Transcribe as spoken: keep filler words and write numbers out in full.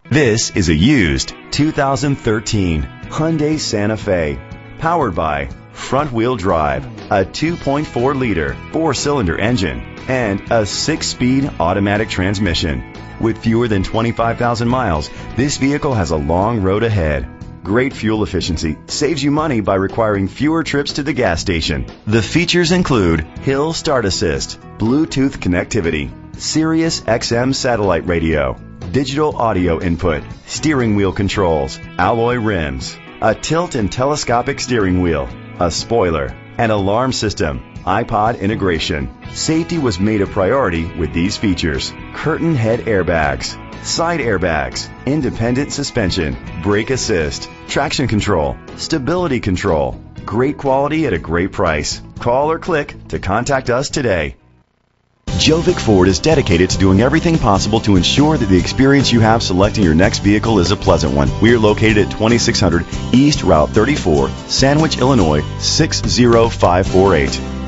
This is a used two thousand thirteen Hyundai Santa Fe, powered by front-wheel drive, a two point four liter four-cylinder engine, and a six-speed automatic transmission. With fewer than twenty-five thousand miles, this vehicle has a long road ahead. Great fuel efficiency saves you money by requiring fewer trips to the gas station. The features include hill start assist, Bluetooth connectivity, Sirius X M satellite radio, digital audio input, steering wheel controls, alloy rims, a tilt and telescopic steering wheel, a spoiler, an alarm system, iPod integration. Safety was made a priority with these features: curtain head airbags, side airbags, independent suspension, brake assist, traction control, stability control. Great quality at a great price. Call or click to contact us today. Jovic Ford is dedicated to doing everything possible to ensure that the experience you have selecting your next vehicle is a pleasant one. We are located at twenty-six hundred East Route thirty-four, Sandwich, Illinois six zero five four eight.